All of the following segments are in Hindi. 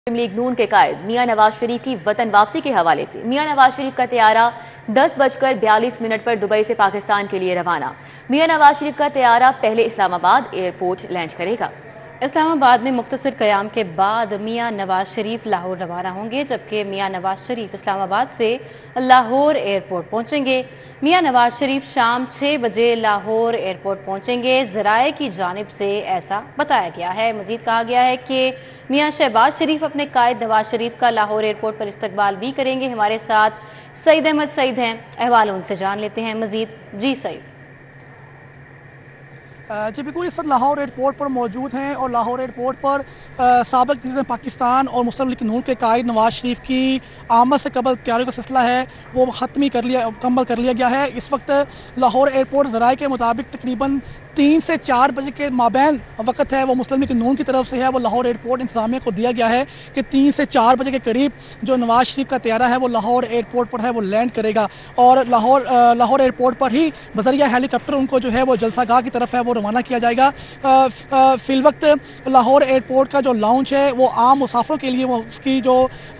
मुस्लिम लीग नून के कायद मियां नवाज शरीफ की वतन वापसी के हवाले से मियां नवाज शरीफ का तैयारा 10:42 पर दुबई से पाकिस्तान के लिए रवाना। मियां नवाज शरीफ का तैयारा पहले इस्लामाबाद एयरपोर्ट लैंड करेगा। इस्लामाबाद में मुख्तसर क़याम के बाद मियां नवाज शरीफ लाहौर रवाना होंगे, जबकि मियां नवाज शरीफ इस्लामाबाद से लाहौर एयरपोर्ट पहुंचेंगे। मियां नवाज शरीफ शाम 6 बजे लाहौर एयरपोर्ट पहुंचेंगे। ज़राए की जानिब से ऐसा बताया गया है। मजीद कहा गया है कि मियां शहबाज शरीफ अपने कायद नवाज शरीफ का लाहौर एयरपोर्ट पर इस्तकबाल भी करेंगे। हमारे साथ सईद अहमद सईद हैं, अहवाल उनसे जान लेते हैं मजीद। जी सईद। जी बिल्कुल, इस वक्त लाहौर एयरपोर्ट पर मौजूद हैं और लाहौर एयरपोर्ट पर साबिक़ वज़ीर पाकिस्तान और मुस्लिम लीग नून के कायद नवाज शरीफ की आमद से कबल तैयारियों का सिलसिला है वो मुकम्मल कर लिया गया है। इस वक्त लाहौर एयरपोर्ट ज़राए के मुताबिक तकरीबन 3 से 4 बजे के माबैन वक्त है वो मुस्लिम लीग नून की तरफ से है वो लाहौर एयरपोर्ट इंतजामिया को दिया गया है कि 3 से 4 बजे के करीब जो नवाज शरीफ का तैयारा है वो लाहौर एयरपोर्ट पर है वो लैंड करेगा और लाहौर एयरपोर्ट पर ही बजरिया हेलीकॉप्टर उनको जो है वो जलसागाह की तरफ है वो रवाना किया जाएगा। फिल वक्त लाहौर एयरपोर्ट का जो लाउंज है वो आम मुसाफिरों के लिए वो उसकी जो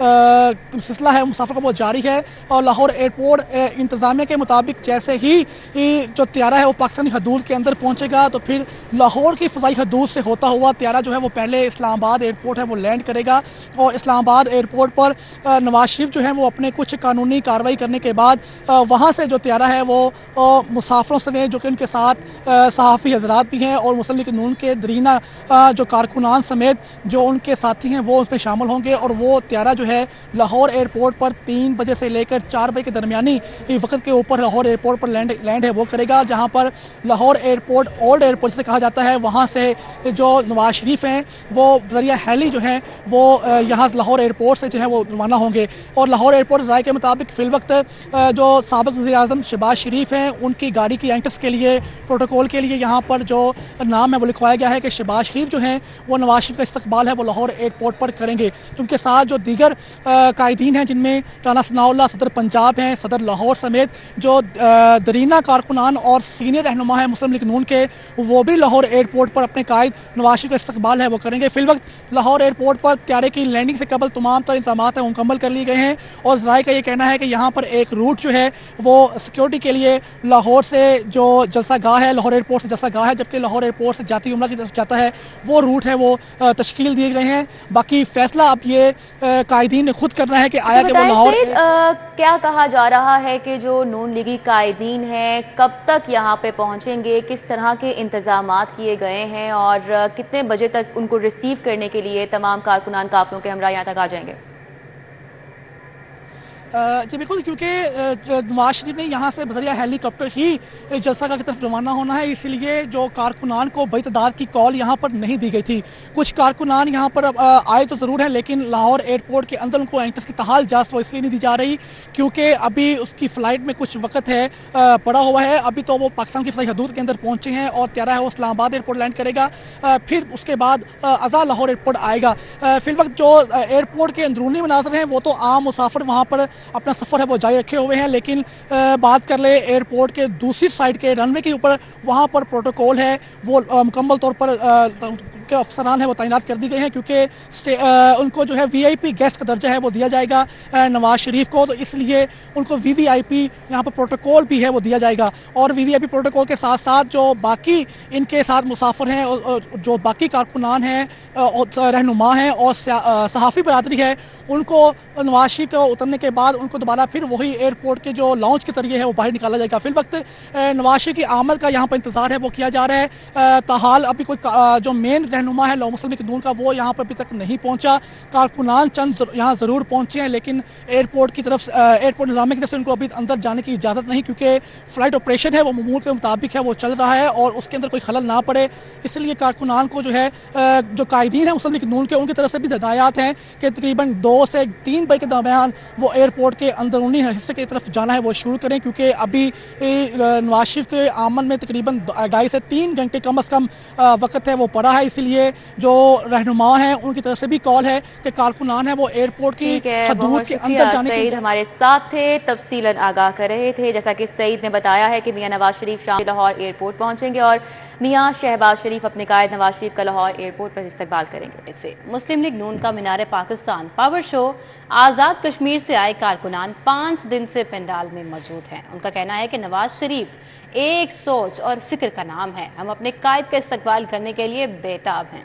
सिलसिला है मुसाफिर का वो जारी है और लाहौर एयरपोर्ट इंतजामिया के मुताबिक जैसे ही जो तैयारा है वो पाकिस्तानी हदूद के अंदर पहुंचेगा तो फिर लाहौर की फ़ज़ाई हदूद से होता हुआ तैयारा जो है वो पहले इस्लामाबाद एयरपोर्ट है वो लैंड करेगा और इस्लामाबाद एयरपोर्ट पर नवाज शरीफ जो है वो अपने कुछ कानूनी कार्रवाई करने के बाद वहाँ से जो तैयारा है वो मुसाफिरों समेत जो कि उनके साथ सहाफ़ी हजरात भी हैं और मुस्लिम लीग नून के दरीना जो कारकुनान समेत जो उनके साथी हैं वो उसमें शामिल होंगे और वो तैयारा जो है लाहौर एयरपोर्ट पर 3 बजे से लेकर 4 बजे के दरमियानी वक्त के ऊपर लाहौर एयरपोर्ट पर लैंड है वो करेगा, जहाँ पर लाहौर एयरपोर्ट ओल्ड एयरपोर्ट से कहा जाता है वहाँ से जो नवाज शरीफ हैं वो ज़रिया हेली जो हैं वो यहाँ लाहौर एयरपोर्ट से जो है वो रवाना होंगे और लाहौर एयरपोर्ट ज़राए के मुताबिक फ़िल वक्त जो साबिक़ वज़ीर आज़म शहबाज शरीफ हैं उनकी गाड़ी की एंट्रेंस के लिए प्रोटोकॉल के लिए यहाँ पर जो नाम है वो लिखवाया गया है कि शहबाज शरीफ जो हैं वो नवाज शरीफ का इस्तकबाल है वो लाहौर एयरपोर्ट पर करेंगे। उनके साथ जो दीगर कायदीन हैं जिनमें राना सनाउल्लाह सदर पंजाब हैं, सदर लाहौर समेत जो दरीना कारकुनान और सीनियर रहनुमा है मुस्लिम लीग नून के वो भी लाहौर एयरपोर्ट पर अपने कायद नवाज शरीफ का इस्तकबाल है वो करेंगे। फिल वक्त लाहौर एयरपोर्ट पर तैयारे की लैंडिंग से कबल तमाम तर इंतजाम है मुकम्मल कर लिए गए हैं और ज़राए का ये कहना है कि यहाँ पर एक रूट जो है वो सिक्योरिटी के लिए लाहौर से जो जलसागाह है लाहौर एयरपोर्ट से जलसागाह है जबकि लाहौर एयरपोर्ट से जाती उमरा की तरफ जाता है वो रूट है वो तश्कील दिए गए हैं। बाकी फैसला अब ये कायदीन ने खुद करना है कि आया कि वो लाहौर क्या कहा जा रहा है कि जो नून लीगी कायदीन हैं कब तक यहाँ पे पहुँचेंगे, किस तरह के इंतजामात किए गए हैं और कितने बजे तक उनको रिसीव करने के लिए तमाम कारकुनान काफिलों के हमरा यहाँ तक आ जाएंगे? जी बिल्कुल, क्योंकि नवाज शरीफ ने यहाँ से बजरिया हेलीकॉप्टर ही जलसागाह की तरफ रवाना होना है इसलिए जो कारकुनान को बड़ी तादाद की कॉल यहाँ पर नहीं दी गई थी। कुछ कारकुनान यहाँ पर आए तो ज़रूर हैं लेकिन लाहौर एयरपोर्ट के अंदर उनको एंट्रेंस की तहाल इजाज़त वो इसलिए नहीं दी जा रही क्योंकि अभी उसकी फ़्लाइट में कुछ वक्त है पड़ा हुआ है। अभी तो वो पाकिस्तान की फ़ज़ाई हदूद के अंदर पहुँचे हैं और तैयारा है वो इस्लामाबाद एयरपोर्ट लैंड करेगा, फिर उसके बाद अज़ा लाहौर एयरपोर्ट आएगा। फिल वक्त जो एयरपोर्ट के अंदरूनी मनाज़र हैं वो तो आम मुसाफिर वहाँ पर अपना सफ़र है वो जारी रखे हुए हैं लेकिन बात कर ले एयरपोर्ट के दूसरी साइड के रनवे के ऊपर वहाँ पर प्रोटोकॉल है वो मुकम्मल तौर पर के अफसरान है वो तैनात कर दी गए हैं क्योंकि उनको जो है वीआईपी गेस्ट का दर्जा है वो दिया जाएगा नवाज शरीफ को, तो इसलिए उनको वीवीआईपी यहाँ पर प्रोटोकॉल भी है वो दिया जाएगा और वीवीआईपी प्रोटोकॉल के साथ साथ जो बाकी इनके साथ मुसाफिर हैं और जो बाकी कारकुनान हैं रहनुमा हैं और सहाफ़ी बरादरी है उनको नवाज शरीफ को उतरने के बाद उनको दोबारा फिर वही एयरपोर्ट के जो लॉन्च के जरिए है वो बाहर निकाला जाएगा। फिल वक्त नवाज शरीफ की आमद का यहाँ पर इंतज़ार है वो किया जा रहा है। ताहाल अभी कोई जो मेन रहनुमा है मुस्लिम लीग नून का वो यहाँ पर अभी तक नहीं पहुँचा। कारकुनान चंद यहाँ ज़रूर पहुँचे हैं लेकिन एयरपोर्ट की तरफ एयरपोर्ट निज़ामिया की तरफ से उनको अभी अंदर जाने की इजाज़त नहीं क्योंकि फ़्लाइट ऑपरेशन है वो मामूल के मुताबिक है वो चल रहा है और उसके अंदर कोई खलल ना पड़े इसलिए कारकुनान को जो है जो कायदीन है मुस्लिम लीग नून के उनकी तरफ से भी हिदायत हैं कि तकरीबन 2 से 3 बजे के दरमियान वो एयरपोर्ट के अंदरूनी हिस्से की तरफ जाना है वो शुरू करें क्योंकि अभी नवाज शरीफ के आमद में तकरीबन 2.5 से 3 घंटे कम अज़ कम वक्त है वो पड़ा है इसलिए लिए जो रहनुमा हैं उनकी तरफ से भी कॉल है कि कारकुनान है वो एयरपोर्ट की हदूद के अंदर जाने के हमारे साथ थे, तफसीलन आगाह कर रहे थे। जैसा कि सईद ने बताया है कि मियां नवाज शरीफ शाम लाहौर एयरपोर्ट पहुंचेंगे और मियां शहबाज शरीफ अपने कायद नवाज शरीफ का लाहौर एयरपोर्ट पर इस्तकबाल करेंगे। इसे मुस्लिम लीग नून का मीनार पाकिस्तान पावर शो आज़ाद कश्मीर से आए कारकुनान 5 दिन से पंडाल में मौजूद हैं। उनका कहना है कि नवाज शरीफ एक सोच और फिक्र का नाम है, हम अपने कायद का इस्तकबाल करने के लिए बेताब हैं।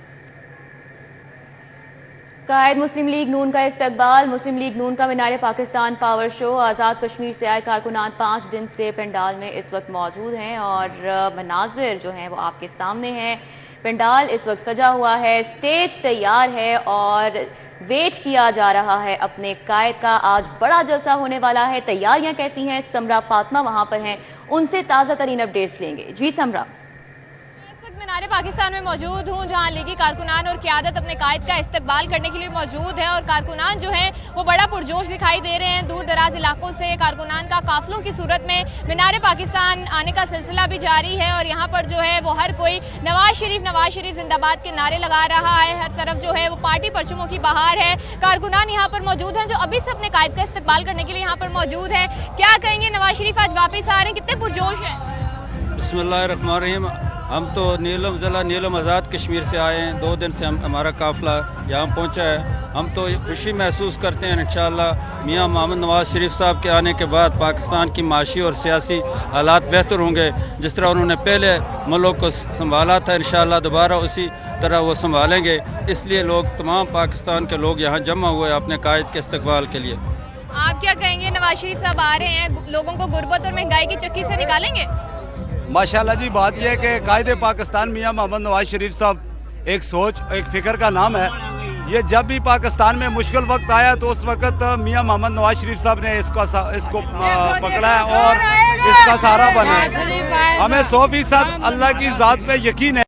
कायद मुस्लिम लीग नून का इस्तकबाल। मुस्लिम लीग नून का मीनार पाकिस्तान पावर शो आज़ाद कश्मीर से आए कारकुनान 5 दिन से पंडाल में इस वक्त मौजूद हैं और मनाजिर जो हैं वो आपके सामने हैं। पंडाल इस वक्त सजा हुआ है, स्टेज तैयार है और वेट किया जा रहा है अपने कायद का। आज बड़ा जलसा होने वाला है। तैयारियां कैसी हैं? समरा फातिमा वहां पर हैं, उनसे ताज़ा तरीन अपडेट्स लेंगे। जी समरा। मीनार पाकिस्तान में मौजूद हूँ जहाँ लीगी कारकुनान और क़यादत अपने कायद का इस्तकबाल करने के लिए मौजूद है और कारकुनान जो है वो बड़ा पुरजोश दिखाई दे रहे हैं। दूर दराज इलाकों से कारकुनान का काफिलों की सूरत में मीनार पाकिस्तान आने का सिलसिला भी जारी है और यहाँ पर जो है वो हर कोई नवाज शरीफ जिंदाबाद के नारे लगा रहा है। हर तरफ जो है वो पार्टी परचमों की बहार है। कारकुनान यहाँ पर मौजूद हैं जो अभी से अपने कायद का इस्तकबाल करने के लिए यहाँ पर मौजूद है। क्या कहेंगे, नवाज शरीफ आज वापस आ रहे हैं, कितने पुरजोश हैं? बिस्मिल्लाहिर्रहमानिर्रहीम। हम तो नीलम आज़ाद कश्मीर से आए हैं। 2 दिन से हमारा काफ़िला यहाँ पहुँचा है। हम तो खुशी महसूस करते हैं इंशाअल्लाह मियां मोहम्मद नवाज शरीफ साहब के आने के बाद पाकिस्तान की माशी और सियासी हालात बेहतर होंगे। जिस तरह उन्होंने पहले मुल्क को संभाला था, इंशाअल्लाह दोबारा उसी तरह वो संभालेंगे। इसलिए लोग, तमाम पाकिस्तान के लोग यहाँ जमा हुए अपने कायद के इस्तकबाल के लिए। आप क्या कहेंगे, नवाज शरीफ साहब आ रहे हैं, लोगों को गुर्बत और महंगाई की चक्की से निकालेंगे? माशाल्लाह जी, बात यह है कि कायदे पाकिस्तान मियां मोहम्मद नवाज शरीफ साहब एक सोच, एक फिक्र का नाम है। ये जब भी पाकिस्तान में मुश्किल वक्त आया तो उस वक्त मियां मोहम्मद नवाज शरीफ साहब ने इसको पकड़ा है और इसका सहारा बना है। हमें 100% अल्लाह की ज़ात पे यकीन है।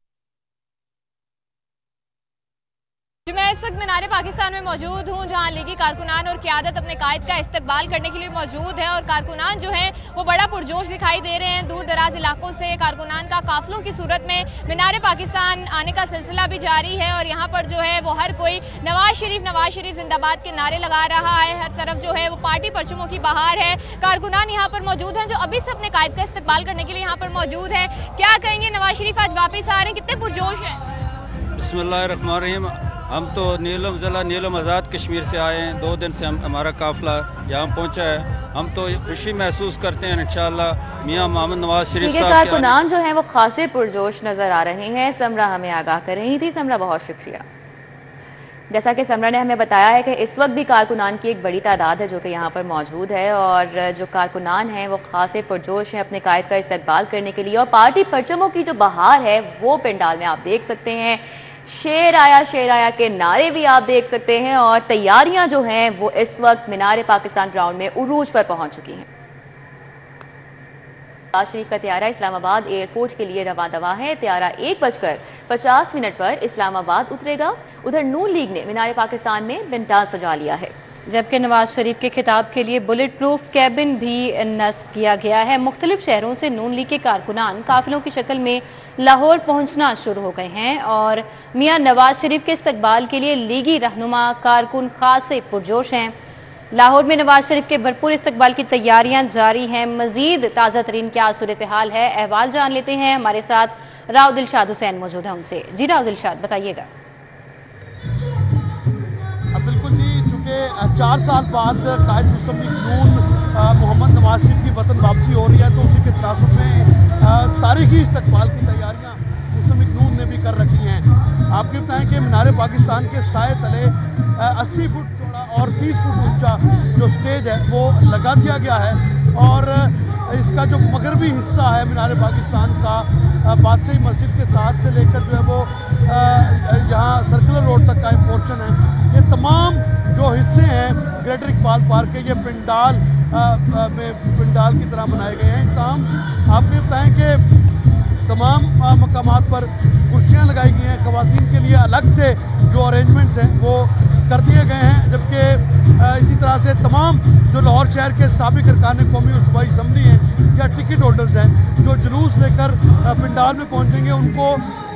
मैं इस वक्त मीनार पाकिस्तान में मौजूद हूँ जहाँ लीगी कारकुनान और क़यादत अपने कायद का इस्तकबाल करने के लिए मौजूद है और कारकुनान जो है वो बड़ा पुरजोश दिखाई दे रहे हैं। दूर दराज इलाकों से कारकुनान का काफिलों की सूरत में मीनार पाकिस्तान आने का सिलसिला भी जारी है और यहाँ पर जो है वो हर कोई नवाज शरीफ जिंदाबाद के नारे लगा रहा है। हर तरफ जो है वो पार्टी परचमों की बहार है। कारकुनान यहाँ पर मौजूद हैं जो अभी से अपने कायद का इस्तकबाल करने के लिए यहाँ पर मौजूद है। क्या कहेंगे, नवाज शरीफ आज वापस आ रहे हैं, कितने पुरजोश हैं? बिस्मिल्लाहिर्रहमानिर्रहीम। हम तो नीलम आज़ाद कश्मीर से आए हैं। 2 दिन से हमारा काफ़िला यहाँ पहुँचा है। हम तो खुशी महसूस करते हैं इंशाअल्लाह मियां मोहम्मद नवाज शरीफ साहब के कारकुनान जो हैं वो खासे पुरजोश नज़र आ रहे हैं। समरा हमें आगाह कर रही थी। समरा, बहुत शुक्रिया। जैसा कि समरा ने हमें बताया है कि इस वक्त भी कारकुनान की एक बड़ी तादाद है जो कि यहाँ पर मौजूद है और जो कारकुनान हैं वो खासे पुरजोश हैं अपने कायद का इस्तकबाल करने के लिए और पार्टी परचमों की जो बहार है वो पंडाल में आप देख सकते हैं। शेर आया के नारे भी आप देख सकते हैं और तैयारियां जो हैं वो इस वक्त मीनार पाकिस्तान ग्राउंड में उरूज पर पहुंच चुकी हैं। नवाज शरीफ का त्यारा इस्लामाबाद एयरपोर्ट के लिए रवा दवा है। त्यारा 1:50 पर इस्लामाबाद उतरेगा। उधर नून लीग ने मीनार पाकिस्तान में पंडाल सजा लिया है, जबकि नवाज शरीफ के खिताब के लिए बुलेट प्रूफ कैबिन भी नस्ब किया गया है। मुख्तलिफ शहरों से नून लीग के कारकुनान काफिलों की शक्ल में लाहौर पहुंचना शुरू हो गए हैं और मियां नवाज शरीफ के इस्तकबाल के लिए लीगी रहनुमा कारकुन खासे पुरजोश हैं। लाहौर में नवाज शरीफ के भरपूर इस्तकबाल की तैयारियां जारी हैं। मजीद ताज़ा तरीन क्या सूरत हाल है, अहवाल जान लेते हैं। हमारे साथ राव दिलशाद हुसैन मौजूद हैं उनसे। जी राव दिलशाद, बताइएगा। बिल्कुल जी, चूँकि 4 साल बाद कायद मुस्लिम लीग नून मोहम्मद नवाज शरीफ की वतन वापसी हो रही है तो उसी के तनासुब में तारीखी इस्तकबाल की तैयारियां मुस्लिम लीग नून ने भी कर रखी हैं। आपको बताएं कि मीनार पाकिस्तान के साए तले 80 फुट चौड़ा और 30 फुट ऊंचा जो स्टेज है वो लगा दिया गया है और इसका जो मगरबी हिस्सा है मीनार पाकिस्तान का बादशाही मस्जिद के साथ से लेकर जो है वो यहाँ सर्कुलर रोड तक का एक पोर्शन है, ये तमाम जो हिस्से हैं ग्रेटर इकबाल पार्क के, ये पंडाल की तरह बनाए गए हैं। तमाम आपको बताएं कि तमाम मकामात पर कुर्सियाँ लगाई गई हैं। ख़वातीन के लिए अलग से जो अरेंजमेंट्स हैं वो कर दिए गए हैं, जबकि इसी तरह से तमाम जो लाहौर शहर के साबिक अरकान कौमी और सूबाई असम्बली हैं या टिकट होल्डर्स हैं जो जुलूस लेकर पंडाल में पहुंचेंगे, उनको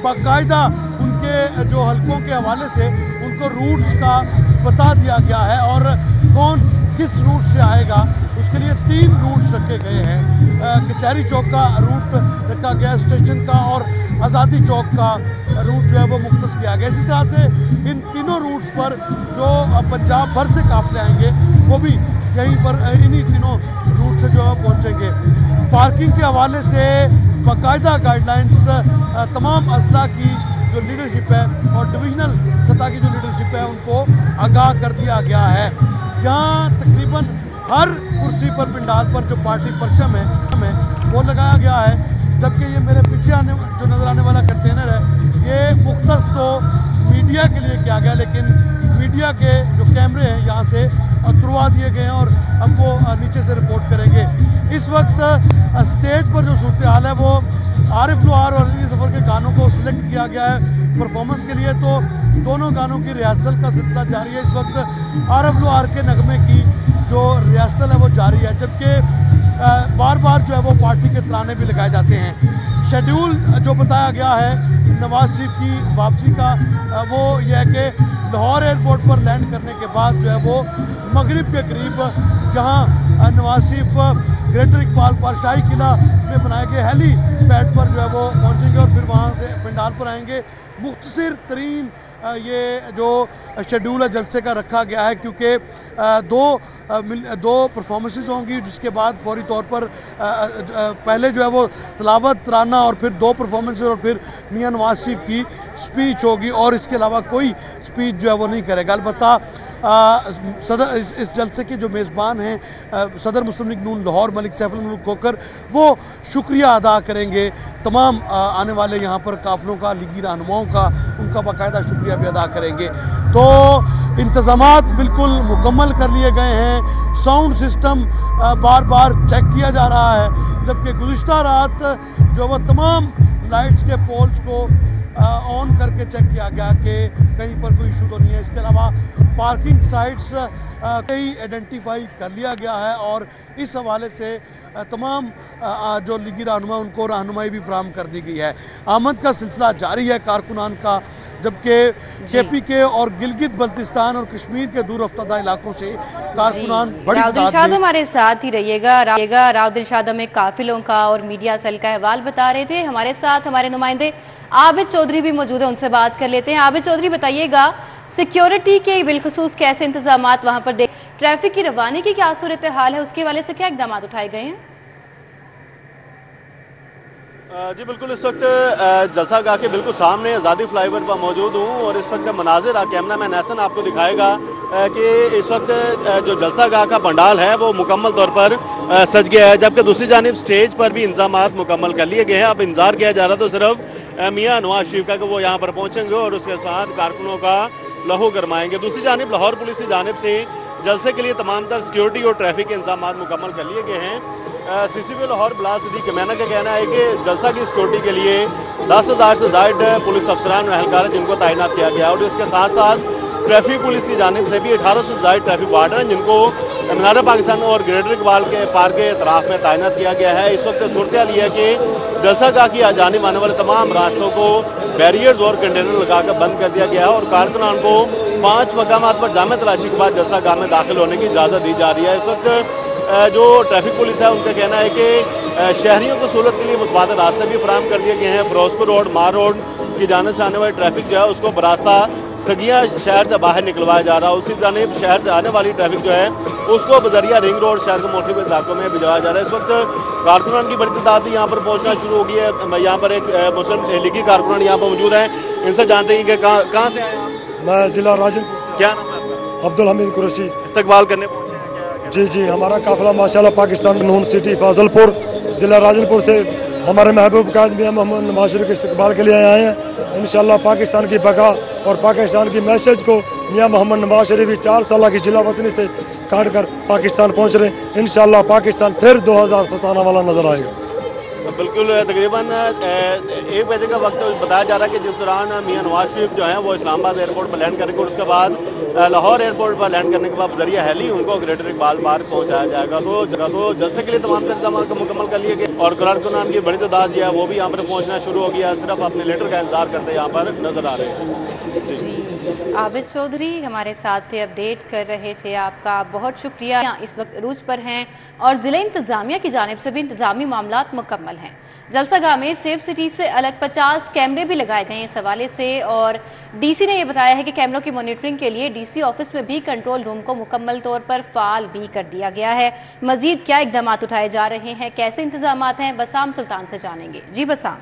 बाकायदा उनके जो हलकों के हवाले से उनको रूट्स का बता दिया गया है और कौन किस रूट से आएगा उसके लिए 3 रूट्स रखे गए हैं। कचहरी चौक का रूट रखा गया, स्टेशन का और आज़ादी चौक का रूट जो है वो मुख्तस किया गया। इसी तरह से इन तीनों रूट्स पर जो पंजाब भर से काफिले आएंगे वो भी यहीं पर इन्हीं तीनों रूट से जो है पहुँचेंगे। पार्किंग के हवाले से बाकायदा गाइडलाइंस तमाम अजला की जो लीडरशिप है और डिविजनल सतह की जो लीडरशिप है उनको आगाह कर दिया गया है। यहाँ तकरीबन हर कुर्सी पर पंडाल पर जो पार्टी परचम है वो लगाया गया है, जबकि ये मेरे पीछे जो नजर आने वाला कंटेनर है ये मुख्तस तो मीडिया के लिए किया गया, लेकिन मीडिया के जो कैमरे हैं यहाँ से तुड़वा दिए गए हैं और अब वो नीचे से रिपोर्ट करेंगे। इस वक्त स्टेज पर जो सूरत हाल है वो आरिफ लोहार और अली ज़फ़र के गानों को सिलेक्ट किया गया है परफॉर्मेंस के लिए, तो दोनों गानों की रिहर्सल का सिलसिला जारी है। इस वक्त आरिफ लोहार के नगमे की जो रिहर्सल है वो जारी है, जबकि बार बार जो है वो पार्टी के तराने भी लगाए जाते हैं। शेड्यूल जो बताया गया है नवाज शरीफ की वापसी का वो ये है कि लाहौर एयरपोर्ट पर लैंड करने के बाद जो है वो मगरिब के करीब जहां नवाज शरीफ ग्रेटर इकबाल पातशाही किला में बनाए गए हेली पैड पर जो है वो पहुंचेंगे और फिर वहां से पंडाल पर आएंगे। मुख्तसर तरीन ये जो शेड्यूल है जलसे का रखा गया है, क्योंकि दो परफॉर्मेंसेस होंगी जिसके बाद फौरी तौर पर पहले जो है वो तलावत तराना और फिर 2 परफॉर्मेंसेस और फिर मियां नवाज शरीफ की स्पीच होगी और इसके अलावा कोई स्पीच जो है वो नहीं करेगा। अलबत्ता सदर इस जलसे के जो मेज़बान हैं सदर मुस्लिम लीग नून लाहौर मलिक सैफुल मुल्क खोकर वो शुक्रिया अदा करेंगे तमाम आने वाले यहाँ पर काफिलों का, लीगी रहनुमाओं का, उनका बाकायदा शुक्रिया भी अदा करेंगे। तो इंतज़ामात बिल्कुल मुकम्मल कर लिए गए हैं, साउंड सिस्टम बार बार चेक किया जा रहा है, जबकि गुज़िश्ता रात जो वो तमाम लाइट्स के पोल्स को ऑन करके चेक किया गया कि कहीं पर कोई इशू तो नहीं है। इसके अलावा पार्किंग साइट्स कई आइडेंटिफाई कर लिया गया है और इस हवाले से तमाम जो लीगी रहनुमा उनको रहनुमाई भी फराहम कर दी गई है। आमद का सिलसिला जारी है कारकुनान का, जबकि KPK और गिलगित बल्तिस्तान और कश्मीर के दूर अफ्तादा इलाकों से कारकुनान बड़ी तादाद में हमारे साथ ही रहिएगा। राव दिलशाद में काफिलों का और मीडिया सेल का अहवाल बता रहे थे। हमारे साथ हमारे नुमाइंदे आबिद चौधरी भी मौजूद है, उनसे बात कर लेते हैं। आबिद चौधरी बताइएगा, सिक्योरिटी के बिलखसूस कैसे इंतजामात वहाँ पर ट्रैफिक की रवानी की क्या सूरत हाल है, उसके वाले से क्या इकदाम उठाए गए हैं? जी बिल्कुल, इस वक्त जलसा गाह के बिल्कुल सामने आज़ादी फ्लाईओवर पर मौजूद हूँ और इस वक्त मनाजिर कैमरा मैन एहसन आपको दिखाएगा कि इस वक्त जो जलसा गाह का पंडाल है वो मुकम्मल तौर पर सज गया है, जबकि दूसरी जानिब स्टेज पर भी इंतजामात मुकम्मल कर लिए गए हैं। अब इंतजार किया जा रहा तो सिर्फ मियां नवाज शरीफ का कि वो यहाँ पर पहुँचेंगे और उसके साथ कारकुनों का लहू गरमाएंगे। दूसरी जानिब लाहौर पुलिस की जानिब से जलसे के लिए तमाम तर सिक्योरिटी और ट्रैफिक के इंतजाम मुकम्मल कर लिए गए हैं। CCP लाहौर बिलाल सिद्दीक कमैना का कहना है कि जलसा की सिक्योरिटी के लिए 10,000 से ज़ायद पुलिस अफसरान और एहलकार जिनको तैनात किया गया और इसके साथ साथ ट्रैफिक पुलिस की जानिब से भी 1800 से ज़ायद ट्रैफिक वार्डन हैं जिनको मीनार पाकिस्तान और ग्रेटर इकबाल के पार्क के अतराफ में तैनात किया गया है। इस वक्त सूरत हाल ये है कि जलसा गाह की जानिब आने वाले तमाम रास्तों को बैरियर्स और कंटेनर लगाकर बंद कर दिया गया है और कारकुनान को 5 मकामात पर जामे तलाशी के बाद जलसा गाह में दाखिल होने की इजाज़त दी जा रही है। इस वक्त जो ट्रैफिक पुलिस है उनका कहना है कि शहरियों को सहूलत के लिए मुतबादिल रास्ते भी फराहम कर दिए गए हैं। फिरोजपुर रोड, मार रोड की जाने से आने वाली ट्रैफिक जो है उसको बरास्ता सगिया शहर से बाहर निकलवाया जा रहा है। उसी जानिब शहर से आने वाली ट्रैफिक जो है उसको बजरिया रिंग रोड शहर के मुख्तलिफ इलाकों में भिजवाया जा रहा है। इस वक्त कारकुनान की बड़ी तादाद भी यहाँ पर पहुँचना शुरू हो गई है। यहाँ पर एक मुस्लिम लीगी कारकुनान यहाँ पर मौजूद है, इनसे जानते हैं कि कहाँ से आए आप? मैं जिला राजनपुर से। क्या नाम है आपका? अब्दुल हमीद कुरैशी। इस्तकबाल करने जी, हमारा काफिला माशाल्लाह पाकिस्तान नून सिटी फाजलपुर जिला राजनपुर से हमारे महबूब कायद मियां मोहम्मद नवाज शरीफ के इस्तकबाल के लिए आए हैं। इंशाल्लाह पाकिस्तान की बका और पाकिस्तान की मैसेज को मियां मोहम्मद नवाज शरीफ 4 साल की जिला वतनी से काट कर पाकिस्तान पहुँच रहे। इंशाल्लाह पाकिस्तान फिर 2057 वाला नजर आएगा। बिल्कुल तकरीबन 1 बजे का वक्त बताया जा रहा है कि जिस दौरान मियां नवाज शरीफ जो हैं वो इस्लामाबाद एयरपोर्ट पर लैंड करेंगे और उसके बाद लाहौर एयरपोर्ट पर लैंड करने के बाद जरिया हेली उनको ग्रेटर इकबाल पार्क पहुंचाया जाएगा। तो जलसे के लिए तमाम इंतजाम मुकम्मल कर लिए गए और कारकुनान की बड़ी तादाद जो है वो भी यहाँ पर पहुँचना शुरू हो गया, सिर्फ अपने लीडर का इंतजार करते यहाँ पर नजर आ रहे हैं। जी आबिद चौधरी हमारे साथ थे, अपडेट कर रहे थे, आपका बहुत शुक्रिया। इस वक्त अरूज पर हैं और ज़िला इंतज़ामिया की जानिब से भी इंतज़ामी मामलात मुकम्मल हैं। जलसागाह में सेफ सिटी से अलग 50 कैमरे भी लगाए गए हैं इस हवाले से, और डीसी ने यह बताया है कि कैमरों की मॉनिटरिंग के लिए डीसी ऑफिस में भी कंट्रोल रूम को मुकम्मल तौर पर फ़ाल भी कर दिया गया है। मज़ीद क्या इक़दाम उठाए जा रहे हैं, कैसे इंतजाम हैं, बसाम सुल्तान से जानेंगे। जी बसाम।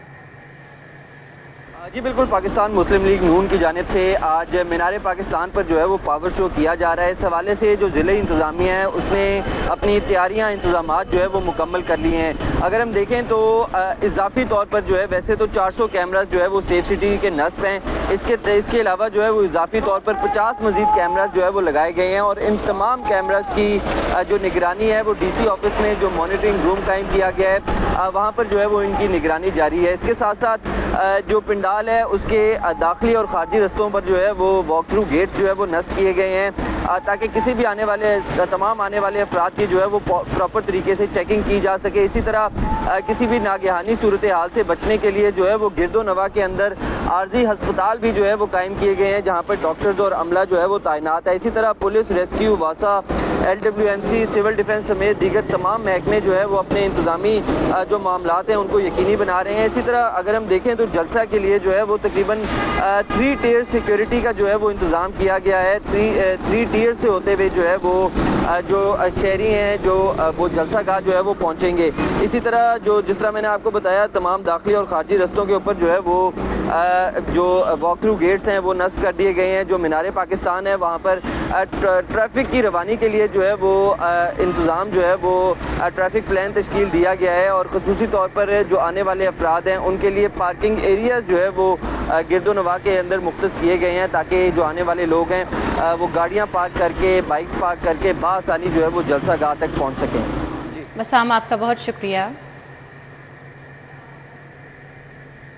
जी बिल्कुल, पाकिस्तान मुस्लिम लीग नून की जानिब से आज मीनार पाकिस्तान पर जो है वो पावर शो किया जा रहा है। इस हवाले से जो ज़िले इंतज़ामिया है उसने अपनी तैयारियां इंतज़ामात जो है वो मुकम्मल कर लिए हैं। अगर हम देखें तो इजाफी तौर पर जो है वैसे तो 400 कैमराज जो है वो सेफ सिटी के नस्ब हैं, इसके अलावा जो है वो इजाफी तौर पर 50 मज़ीद कैमराज जो है वो लगाए गए हैं और इन तमाम कैमराज की जो निगरानी है वो DC ऑफिस में जो मॉनिटरिंग रूम कायम किया गया है वहाँ पर जो है वो इनकी निगरानी जारी है। इसके साथ साथ जो पिंडाल है उसके दाखिली और खारजी रस्तों पर जो है वो वॉक थ्रू गेट्स जो है वो नस्ब किए गए हैं ताकि किसी भी तमाम आने वाले अफराद की जो है वो प्रॉपर तरीके से चेकिंग की जा सके। इसी तरह किसी भी नागहानी सूरत हाल से बचने के लिए जो है वो गिरदो नवा के अंदर आर्जी अस्पताल भी जो है वो कायम किए गए हैं जहाँ पर डॉक्टर्स और अमला जो है वो तैनात है। इसी तरह पुलिस, रेस्क्यू, वासा, LWMC, सिविल डिफेंस समेत दीगर तमाम महकमे जो है वो अपने इंतज़ामी जो मामलात हैं उनको यकीनी बना रहे हैं। इसी तरह अगर हम देखें तो जलसा के लिए जो है वो तकरीबन 3 टियर सिक्योरिटी का जो है वो इंतज़ाम किया गया है। 3 टियर से होते हुए जो है वो जो शहरी हैं जो वो जलसा गाह जो है वो पहुँचेंगे। इसी तरह जिस तरह मैंने आपको बताया तमाम दाखिली और खारजी रस्तों के ऊपर जो है वो जो वॉक थ्रू गेट्स हैं वो नस्ब कर दिए गए हैं। जो मीनार पाकिस्तान है वहाँ पर ट्रैफिक की रवानी के लिए जो है वो इंतज़ाम जो है वो ट्रैफिक प्लान तश्कील दिया गया है और ख़ुसूसी तौर पर जो आने वाले अफराद हैं उनके लिए पार्किंग एरियाज़ जो है वो गिरदो नवा के अंदर मुख्तस किए गए हैं ताकि जो आने वाले लोग हैं वो गाड़ियाँ पार्क करके, बाइक्स पार्क करके बासानी जो है वो जलसा गाह तक पहुँच सकें। बसाम आपका बहुत शुक्रिया।